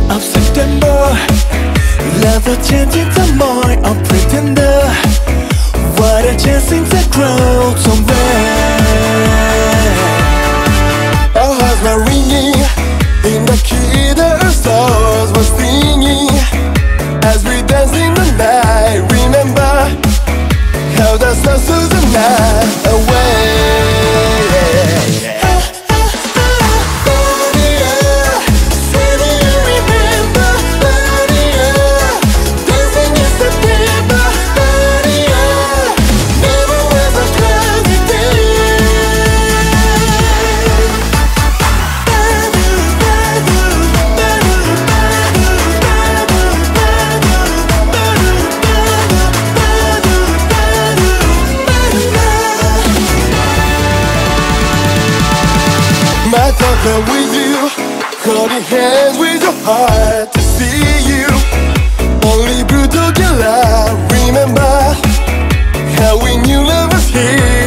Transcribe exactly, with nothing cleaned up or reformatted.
of September. Love the changing the mind of pretender. What a chasing the crowd somewhere. Our hearts were ringing in the key, the stars were singing as we danced in the night. Remember how the sun took the night away. My talker with you, holding hands with your heart to see you. Only blue together. Remember how we knew love was here.